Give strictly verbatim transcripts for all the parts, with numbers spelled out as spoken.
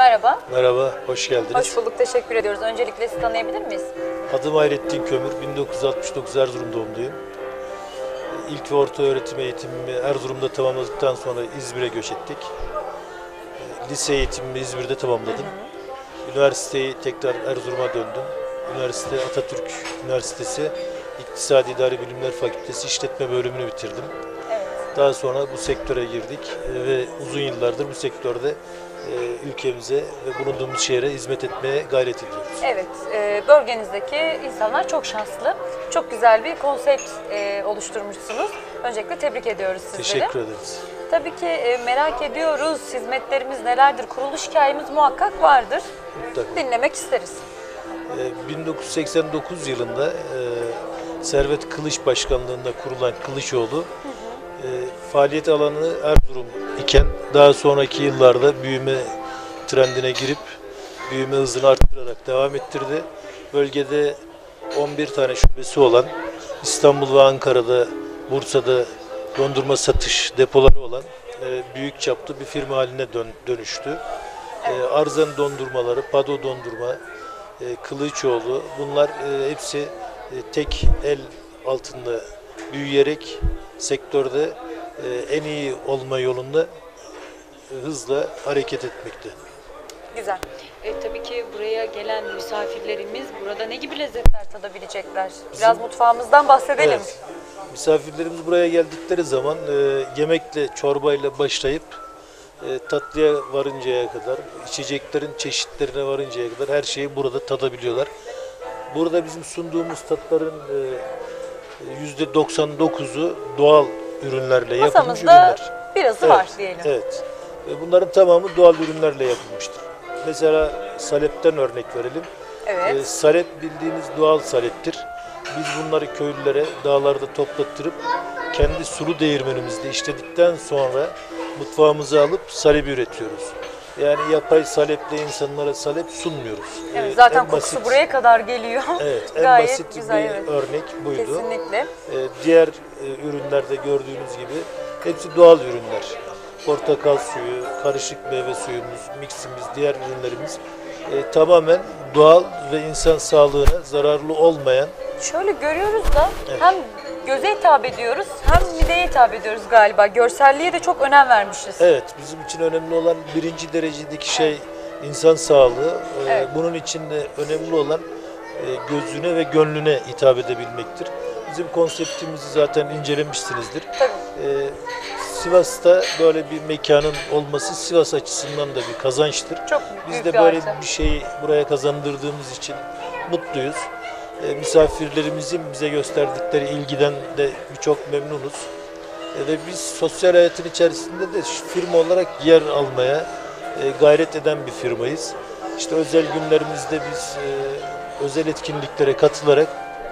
Merhaba. Merhaba, hoş geldiniz. Hoş bulduk, teşekkür ediyoruz. Öncelikle sizi tanıyabilir miyiz? Adım Hayrettin Kömür, bin dokuz yüz altmış dokuz Erzurum doğumluyum. İlk ve orta öğretim eğitimimi Erzurum'da tamamladıktan sonra İzmir'e göç ettik. Lise eğitimimi İzmir'de tamamladım. Hı hı. Üniversiteyi tekrar Erzurum'a döndüm. Üniversite Atatürk Üniversitesi İktisadi İdari Bilimler Fakültesi İşletme bölümünü bitirdim. Evet. Daha sonra bu sektöre girdik ve uzun yıllardır bu sektörde ülkemize ve bulunduğumuz şehre hizmet etmeye gayret ediyoruz. Evet, bölgenizdeki insanlar çok şanslı. Çok güzel bir konsept oluşturmuşsunuz. Öncelikle tebrik ediyoruz sizleri. Teşekkür ederiz. Tabii ki merak ediyoruz. Hizmetlerimiz nelerdir? Kuruluş hikayemiz muhakkak vardır. Mutlaka. Dinlemek isteriz. bin dokuz yüz seksen dokuz yılında Servet Kılıç Başkanlığında kurulan Kılıçoğlu, hı hı. faaliyet alanı Erzurum iken daha sonraki yıllarda büyüme trendine girip büyüme hızını arttırarak devam ettirdi. Bölgede on bir tane şubesi olan, İstanbul ve Ankara'da, Bursa'da dondurma satış depoları olan büyük çaplı bir firma haline dönüştü. Evet. Arzan dondurmaları, Pado dondurma, Kılıçoğlu, bunlar hepsi tek el altında büyüyerek sektörde en iyi olma yolunda hızla hareket etmekte. Güzel. E, tabii ki buraya gelen misafirlerimiz burada ne gibi lezzetler tadabilecekler? Biraz Bizim, mutfağımızdan bahsedelim. Evet, misafirlerimiz buraya geldikleri zaman e, yemekle, çorbayla başlayıp e, tatlıya varıncaya kadar, içeceklerin çeşitlerine varıncaya kadar her şeyi burada tadabiliyorlar. Burada bizim sunduğumuz tatların e, yüzde doksan dokuzu doğal ürünlerle yapılmış ürünler. Masamızda birazı evet, var diyelim. Evet. Bunların tamamı doğal ürünlerle yapılmıştır. Mesela salepten örnek verelim. Evet. Ee, salep bildiğiniz doğal saleptir. Biz bunları köylülere dağlarda toplattırıp kendi sulu değirmenimizde işledikten sonra mutfağımıza alıp salebi üretiyoruz. Yani yapay saleple insanlara salep sunmuyoruz. Evet, zaten en kokusu basit, buraya kadar geliyor. Evet, en Gayet basit güzel, bir evet. örnek buydu. Kesinlikle. Ee, diğer e, ürünlerde gördüğünüz gibi hepsi doğal ürünler. Portakal suyu, karışık meyve suyumuz, miksimiz, diğer ürünlerimiz e, tamamen doğal ve insan sağlığına zararlı olmayan. Şöyle görüyoruz da evet. hem göze hitap ediyoruz hem mideye hitap ediyoruz galiba. Görselliğe de çok önem vermişiz. Evet, bizim için önemli olan birinci derecedeki şey insan sağlığı. Evet. Bunun için de önemli olan gözüne ve gönlüne hitap edebilmektir. Bizim konseptimizi zaten incelemişsinizdir. Tabii. Ee, Sivas'ta böyle bir mekanın olması Sivas açısından da bir kazançtır. Çok Biz büyük de böyle bir, bir şeyi buraya kazandırdığımız için mutluyuz. Ee, misafirlerimizin bize gösterdikleri ilgiden de çok memnunuz. Ee, ve biz sosyal hayatın içerisinde de firma olarak yer almaya e, gayret eden bir firmayız. İşte özel günlerimizde biz e, özel etkinliklere katılarak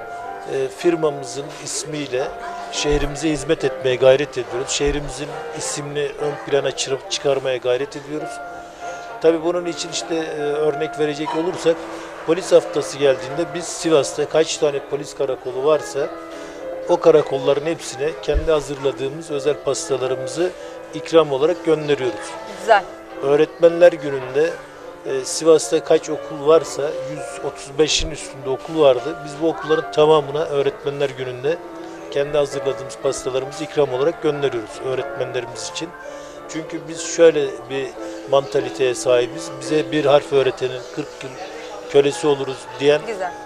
e, firmamızın ismiyle şehrimize hizmet etmeye gayret ediyoruz. Şehrimizin ismini ön plana çıkarmaya gayret ediyoruz. Tabii bunun için işte e, örnek verecek olursak polis haftası geldiğinde biz Sivas'ta kaç tane polis karakolu varsa o karakolların hepsine kendi hazırladığımız özel pastalarımızı ikram olarak gönderiyoruz. Güzel. Öğretmenler Günü'nde e, Sivas'ta kaç okul varsa yüz otuz beşin üstünde okul vardı. Biz bu okulların tamamına Öğretmenler Günü'nde kendi hazırladığımız pastalarımızı ikram olarak gönderiyoruz öğretmenlerimiz için. Çünkü biz şöyle bir mantaliteye sahibiz. Bize bir harf öğretenin kırk yıl kölesi oluruz diyen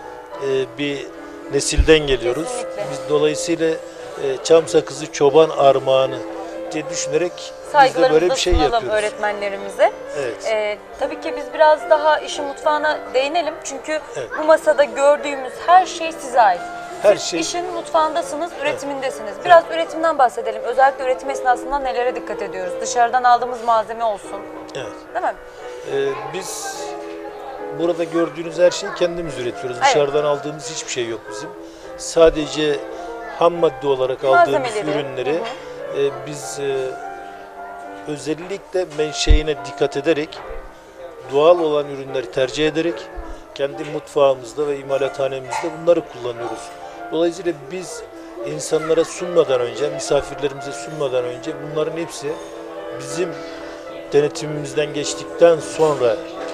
e, bir nesilden geliyoruz. Kesinlikle. Biz dolayısıyla e, çam sakızı çoban armağanı diye düşünerek biz de böyle bir şey yapıyoruz. Öğretmenlerimize. Evet. Ee, tabii ki biz biraz daha işin mutfağına değinelim. Çünkü evet. bu masada gördüğümüz her şey size ait. Her Siz şey... işin mutfağındasınız, üretimindesiniz. Biraz evet. üretimden bahsedelim. Özellikle üretim esnasında nelere dikkat ediyoruz? Dışarıdan aldığımız malzeme olsun. Evet. Değil mi? Ee, biz burada gördüğünüz her şeyi kendimiz üretiyoruz. Evet. Dışarıdan aldığımız hiçbir şey yok bizim. Sadece ham madde olarak aldığımız ürünleri hı hı. E, biz e, özellikle menşeine dikkat ederek doğal olan ürünleri tercih ederek kendi mutfağımızda ve imalathanemizde bunları kullanıyoruz. Dolayısıyla biz insanlara sunmadan önce, misafirlerimize sunmadan önce bunların hepsi bizim denetimimizden geçtikten sonra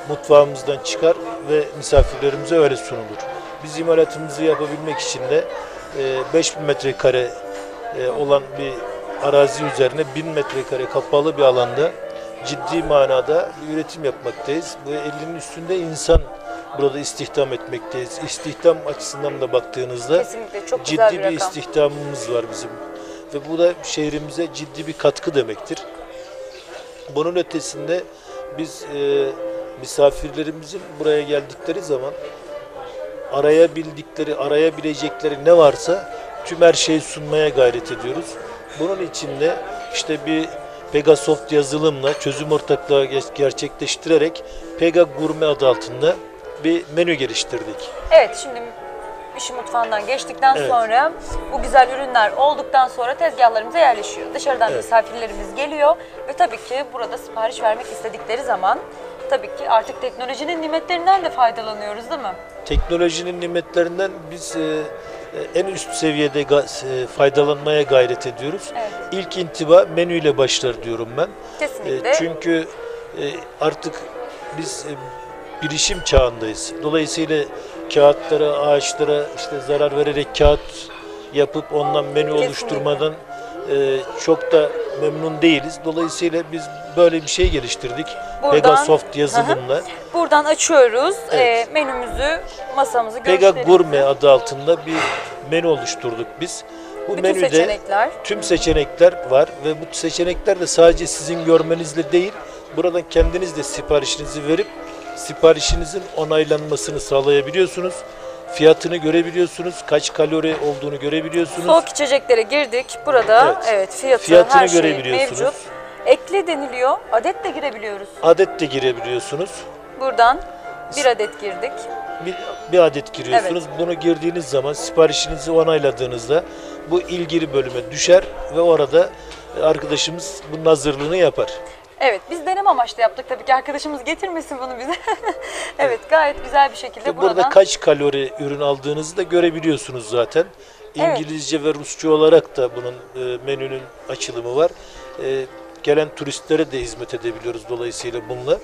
mutfağımızdan çıkar ve misafirlerimize öyle sunulur. Biz imalatımızı yapabilmek için de e, beş bin metrekare e, olan bir arazi üzerine bin metrekare kapalı bir alanda ciddi manada bir üretim yapmaktayız. Bu ellinin üstünde insan burada istihdam etmekteyiz. İstihdam açısından da baktığınızda Kesinlikle çok güzel ciddi bir bir rakam. istihdamımız var bizim. Ve bu da şehrimize ciddi bir katkı demektir. Bunun ötesinde biz e, misafirlerimizin buraya geldikleri zaman arayabildikleri, arayabilecekleri ne varsa tüm her şeyi sunmaya gayret ediyoruz. Bunun için de işte bir Pegasoft yazılımla çözüm ortaklığı gerçekleştirerek Pega Gurme adı altında bir menü geliştirdik. Evet, şimdi işi mutfağından geçtikten Evet. sonra bu güzel ürünler olduktan sonra tezgahlarımıza yerleşiyor. Dışarıdan Evet. misafirlerimiz geliyor ve tabii ki burada sipariş vermek istedikleri zaman tabii ki artık teknolojinin nimetlerinden de faydalanıyoruz, değil mi? Teknolojinin nimetlerinden biz e, en üst seviyede ga- e, faydalanmaya gayret ediyoruz. Evet. İlk intiba menüyle başlar diyorum ben. Kesinlikle. E, çünkü e, artık biz e, bilişim çağındayız. Dolayısıyla kağıtlara, ağaçlara işte zarar vererek kağıt yapıp ondan menü Kesinlikle. oluşturmadan e, çok da memnun değiliz. Dolayısıyla biz böyle bir şey geliştirdik. Buradan- Pegasoft yazılımla. Buradan açıyoruz Evet. e, menümüzü, masamızı Pega gösteririz. Gurme adı altında bir menü oluşturduk biz. Bu Bütün menüde seçenekler. tüm seçenekler var ve bu seçenekler de sadece sizin görmenizle değil, buradan kendiniz de siparişinizi verip siparişinizin onaylanmasını sağlayabiliyorsunuz. Fiyatını görebiliyorsunuz, kaç kalori olduğunu görebiliyorsunuz. Soğuk içeceklere girdik. Burada evet, Evet. fiyatı, Fiyatını her şey görebiliyorsunuz. mevcut. Ekli deniliyor. Adet de girebiliyoruz. Adet de girebiliyorsunuz. Buradan bir adet girdik. Bir, bir adet giriyorsunuz. Bunu girdiğiniz zaman siparişinizi onayladığınızda bu ilgili bölüme düşer ve orada arkadaşımız bunun hazırlığını yapar. Evet, biz deneme amaçlı yaptık tabii ki. Arkadaşımız getirmesin bunu bize. Evet, gayet güzel bir şekilde Ve burada buradan. kaç kalori ürün aldığınızı da görebiliyorsunuz zaten. Evet. İngilizce ve Rusça olarak da bunun e, menünün açılımı var. E, gelen turistlere de hizmet edebiliyoruz dolayısıyla bununla.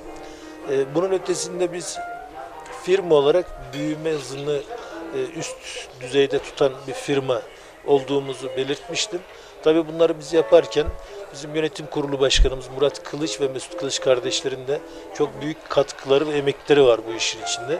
E, bunun ötesinde biz firma olarak büyüme hızını e, üst düzeyde tutan bir firma olduğumuzu belirtmiştim. Tabii bunları biz yaparken bizim yönetim kurulu başkanımız Murat Kılıç ve Mesut Kılıç kardeşlerin de çok büyük katkıları ve emekleri var bu işin içinde.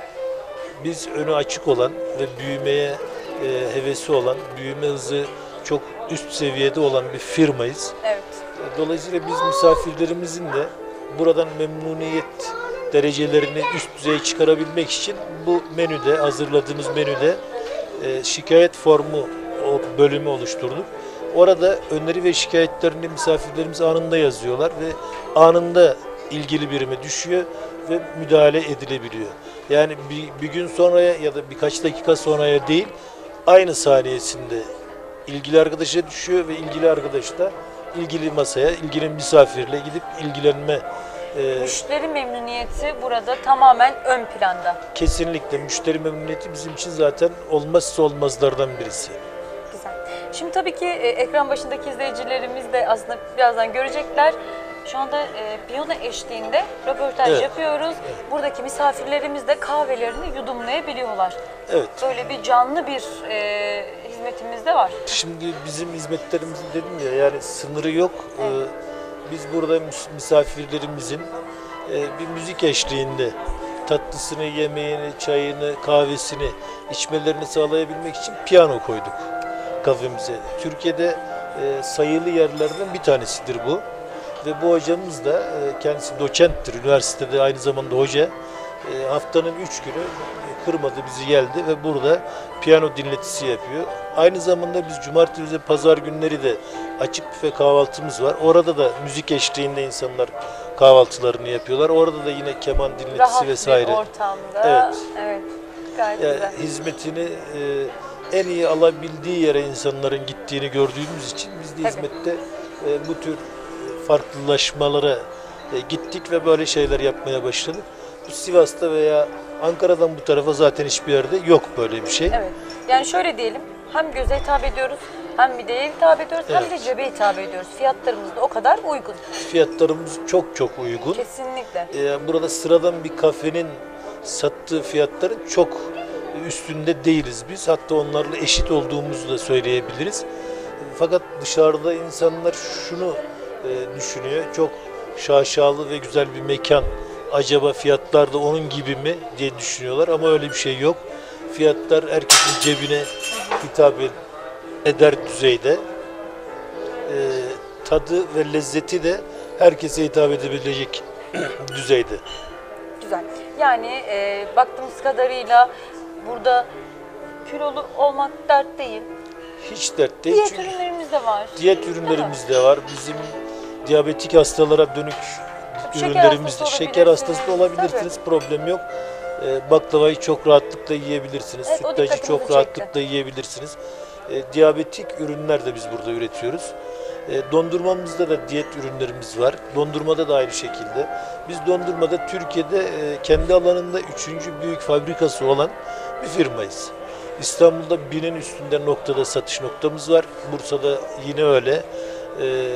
Biz önü açık olan ve büyümeye e, hevesi olan, büyüme hızı çok üst seviyede olan bir firmayız. Evet. Dolayısıyla biz misafirlerimizin de buradan memnuniyet derecelerini üst düzeye çıkarabilmek için bu menüde, hazırladığımız menüde e, şikayet formu o bölümü oluşturduk. Orada öneri ve şikayetlerini misafirlerimiz anında yazıyorlar ve anında ilgili birime düşüyor ve müdahale edilebiliyor. Yani bir, bir gün sonraya ya da birkaç dakika sonraya değil, aynı saniyesinde ilgili arkadaşa düşüyor ve ilgili arkadaş da ilgili masaya, ilgili misafirle gidip ilgilenme e, Müşteri memnuniyeti burada tamamen ön planda. kesinlikle müşteri memnuniyeti bizim için zaten olmazsa olmazlardan birisi. Güzel. Şimdi tabii ki e, ekran başındaki izleyicilerimiz de aslında birazdan görecekler. Şu anda e, piyano eşliğinde röportaj Evet. yapıyoruz. Buradaki misafirlerimiz de kahvelerini yudumlayabiliyorlar. Evet. Böyle bir canlı bir e, hizmetimiz de var. Şimdi bizim hizmetlerimizin dedim ya yani sınırı yok. Ee, biz burada mis- misafirlerimizin e, bir müzik eşliğinde tatlısını, yemeğini, çayını, kahvesini içmelerini sağlayabilmek için piyano koyduk kafemize. Türkiye'de e, sayılı yerlerden bir tanesidir bu. Ve bu hocamız da e, kendisi doçenttir. Üniversitede aynı zamanda hoca. E, haftanın üç günü e, kırmadı bizi geldi ve burada piyano dinletisi yapıyor. Aynı zamanda biz cumartesi ve pazar günleri de açık büfe kahvaltımız var. Orada da müzik eşliğinde insanlar kahvaltılarını yapıyorlar. Orada da yine keman dinletisi Rahat vesaire. bir ortamda. Evet. Evet. Gayet Yani güzel. hizmetini e, en iyi alabildiği yere insanların gittiğini gördüğümüz için biz de Tabii. hizmette e, bu tür farklılaşmalara e, gittik ve böyle şeyler yapmaya başladık. Bu Sivas'ta veya Ankara'dan bu tarafa zaten hiçbir yerde yok böyle bir şey. Evet. Yani şöyle diyelim, hem göze hitap ediyoruz Hem mideye hitap ediyoruz hem de Evet. cebe hitap ediyoruz. Fiyatlarımız da o kadar uygun. Fiyatlarımız çok çok uygun. Kesinlikle. Ee, burada sıradan bir kafenin sattığı fiyatların çok üstünde değiliz biz. Hatta onlarla eşit olduğumuzu da söyleyebiliriz. Fakat dışarıda insanlar şunu e, düşünüyor. Çok şaşalı ve güzel bir mekan. Acaba fiyatlar da onun gibi mi diye düşünüyorlar ama öyle bir şey yok. Fiyatlar herkesin cebine hitap eder düzeyde. E, tadı ve lezzeti de herkese hitap edebilecek düzeyde. Güzel. Yani e, baktığımız kadarıyla burada kilolu olmak dert değil. Hiç dert değil. Diyet Çünkü ürünlerimiz de var. diyet ürünlerimiz de var. Bizim diyabetik hastalara dönük Şeker ürünlerimiz de. hastası Şeker hastası da olabilirsiniz. olabilirsiniz. Problem yok. Ee, baklavayı çok rahatlıkla yiyebilirsiniz. Evet, o Sütlacı dikkatimizi çok çekti. rahatlıkla yiyebilirsiniz. Ee, diyabetik ürünler de biz burada üretiyoruz. Ee, dondurmamızda da diyet ürünlerimiz var. Dondurmada da aynı şekilde. Biz dondurmada Türkiye'de e, kendi alanında üçüncü büyük fabrikası olan bir firmayız. İstanbul'da binin üstünde noktada satış noktamız var. Bursa'da yine öyle. Ee,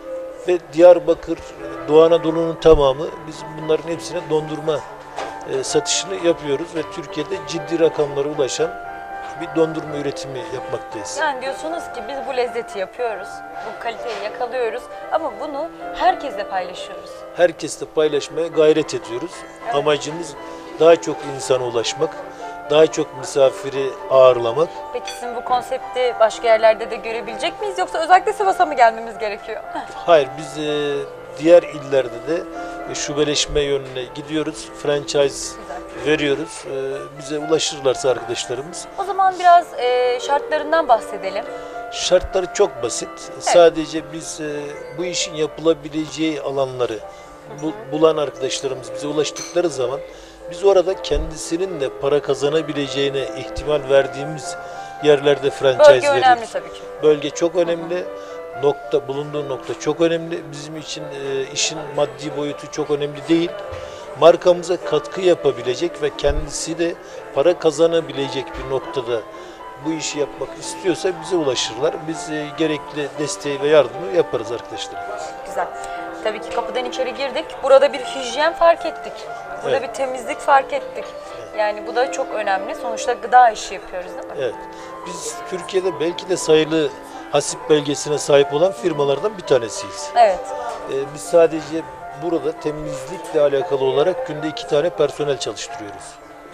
ve Diyarbakır, Doğu Anadolu'nun tamamı biz bunların hepsine dondurma e, satışını yapıyoruz ve Türkiye'de ciddi rakamlara ulaşan bir dondurma üretimi yapmaktayız. Yani diyorsunuz ki biz bu lezzeti yapıyoruz, bu kaliteyi yakalıyoruz ama bunu herkesle paylaşıyoruz. Herkesle paylaşmaya gayret ediyoruz. Evet. Amacımız daha çok insana ulaşmak, daha çok misafiri ağırlamak. Peki sizin bu konsepti başka yerlerde de görebilecek miyiz yoksa özellikle Sivas'a mı gelmemiz gerekiyor? Hayır, biz e, diğer illerde de e, şubeleşme yönüne gidiyoruz. Franchise Güzel. veriyoruz. E, bize ulaşırlarsa arkadaşlarımız. O zaman biraz e, şartlarından bahsedelim. Şartları çok basit. Sadece biz e, bu işin yapılabileceği alanları bu, bulan arkadaşlarımız bize ulaştıkları zaman biz orada kendisinin de para kazanabileceğine ihtimal verdiğimiz yerlerde franchise Bölge veriyoruz. önemli tabii ki. Bölge çok önemli. Nokta, bulunduğu nokta çok önemli. Bizim için e, işin maddi boyutu çok önemli değil. Markamıza katkı yapabilecek ve kendisi de para kazanabilecek bir noktada bu işi yapmak istiyorsa bize ulaşırlar. Biz e, gerekli desteği ve yardımı yaparız arkadaşlar. Güzel. Tabii ki kapıdan içeri girdik. Burada bir hijyen fark ettik. Burada Evet. bir temizlik fark ettik. Yani bu da çok önemli. Sonuçta gıda işi yapıyoruz değil mi? Evet. Biz Türkiye'de belki de sayılı hasip belgesine sahip olan firmalardan bir tanesiyiz. Evet. Ee, biz sadece burada temizlikle alakalı olarak günde iki tane personel çalıştırıyoruz.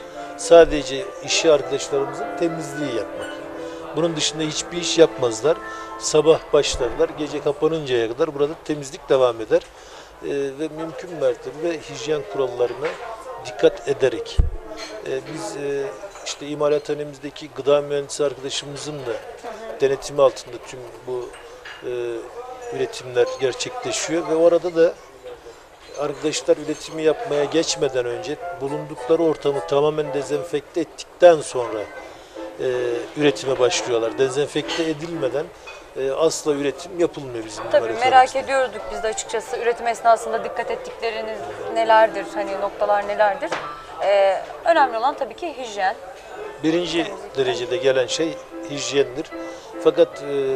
Sadece işi arkadaşlarımızın temizliği yapmak. Bunun dışında hiçbir iş yapmazlar. Sabah başlarlar, gece kapanıncaya kadar burada temizlik devam eder. Ee, ve mümkün mertebe hijyen kurallarına dikkat ederek. Ee, biz e, işte imalathanemizdeki gıda mühendisi arkadaşımızın da denetimi altında tüm bu e, üretimler gerçekleşiyor ve orada da arkadaşlar üretimi yapmaya geçmeden önce bulundukları ortamı tamamen dezenfekte ettikten sonra e, üretime başlıyorlar. Dezenfekte edilmeden e, asla üretim yapılmıyor bizim Tabii merak imalathanemizde. ediyorduk biz de açıkçası üretim esnasında dikkat ettikleriniz nelerdir, hani noktalar nelerdir? Ee, önemli olan tabii ki hijyen. Birinci derecede gelen şey hijyendir. Fakat e,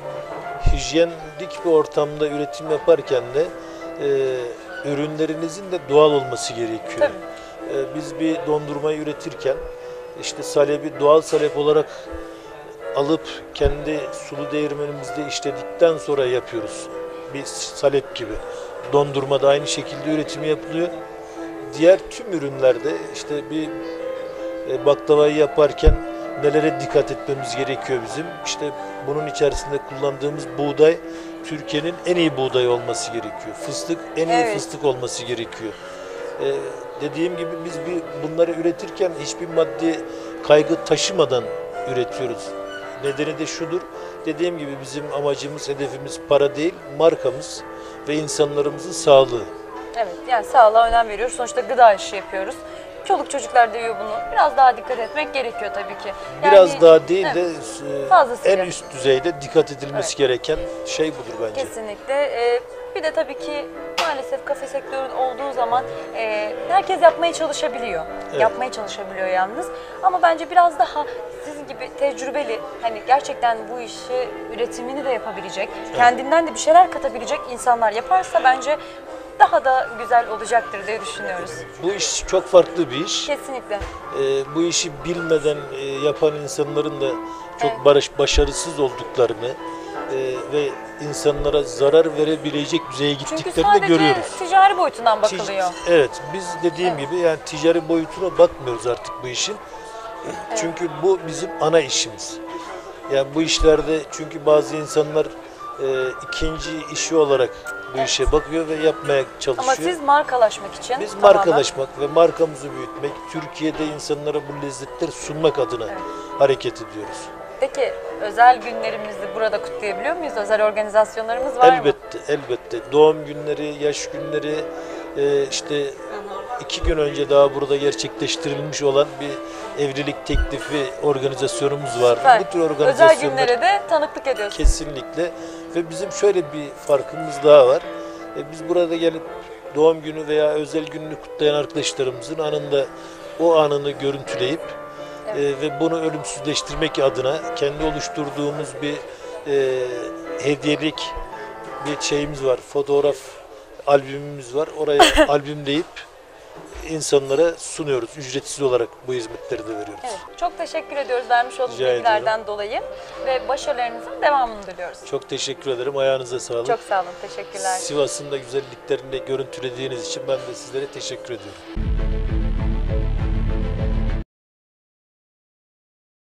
hijyenlik bir ortamda üretim yaparken de e, ürünlerinizin de doğal olması gerekiyor. Tabii. E, biz bir dondurmayı üretirken işte salebi doğal salep olarak alıp kendi sulu değirmenimizde işledikten sonra yapıyoruz. Bir salep gibi. Dondurma da aynı şekilde üretimi yapılıyor. Diğer tüm ürünlerde işte bir e, baklavayı yaparken nelere dikkat etmemiz gerekiyor bizim? İşte bunun içerisinde kullandığımız buğday Türkiye'nin en iyi buğdayı olması gerekiyor. Fıstık en iyi Evet. fıstık olması gerekiyor. Ee, dediğim gibi biz bir bunları üretirken hiçbir maddi kaygı taşımadan üretiyoruz. Nedeni de şudur. Dediğim gibi bizim amacımız, hedefimiz para değil, markamız ve insanlarımızın sağlığı. Evet, yani sağlığa önem veriyoruz. Sonuçta gıda işi yapıyoruz. Çoluk çocuklar da yiyor bunu. Biraz daha dikkat etmek gerekiyor tabii ki. Yani, Biraz daha değil evet, de e, fazlasıyla. en üst düzeyde dikkat edilmesi Evet. gereken şey budur bence. Kesinlikle. Ee, bir de tabii ki maalesef kafe sektörü olduğu zaman e, herkes yapmaya çalışabiliyor. Evet. Yapmaya çalışabiliyor yalnız. Ama bence biraz daha sizin gibi tecrübeli, hani gerçekten bu işi üretimini de yapabilecek, kendinden de bir şeyler katabilecek insanlar yaparsa bence daha da güzel olacaktır diye düşünüyoruz. Bu iş çok farklı bir iş. Kesinlikle. Ee, bu işi bilmeden e, yapan insanların da çok Evet. barış başarısız olduklarını e, ve insanlara zarar verebilecek düzeye Çünkü gittiklerini de sadece görüyoruz. ticari boyutundan Tic- bakılıyor. Evet, biz dediğim Evet. gibi yani ticari boyutuna bakmıyoruz artık bu işin. Çünkü bu bizim ana işimiz. Yani bu işlerde çünkü bazı insanlar e, ikinci işi olarak bu işe bakıyor ve yapmaya çalışıyor. Ama siz markalaşmak için Biz tamamen- markalaşmak ve markamızı büyütmek, Türkiye'de insanlara bu lezzetleri sunmak adına Evet. hareket ediyoruz. Peki özel günlerimizi burada kutlayabiliyor muyuz? Özel organizasyonlarımız var mı? Elbette, elbette. Doğum günleri, yaş günleri, e, işte iki gün önce daha burada gerçekleştirilmiş olan bir evlilik teklifi organizasyonumuz vardı. Süper. Bu tür Özel organizasyonlar günlere de tanıklık ediyorsunuz. kesinlikle ve bizim şöyle bir farkımız daha var. E, biz burada gelip doğum günü veya özel gününü kutlayan arkadaşlarımızın anında o anını görüntüleyip e, ve bunu ölümsüzleştirmek adına kendi oluşturduğumuz bir e, hediyelik bir şeyimiz var. Fotoğraf albümümüz var. Oraya albümleyip insanlara sunuyoruz. Ücretsiz olarak bu hizmetleri de veriyoruz. Evet, çok teşekkür ediyoruz vermiş olduğunuz Rica bilgilerden dolayı ve başarılarınızın devamını diliyoruz. Çok teşekkür ederim. Ayağınıza sağlık. Çok sağ olun, teşekkürler. Sivas'ın da güzelliklerini görüntülediğiniz için ben de sizlere teşekkür ediyorum.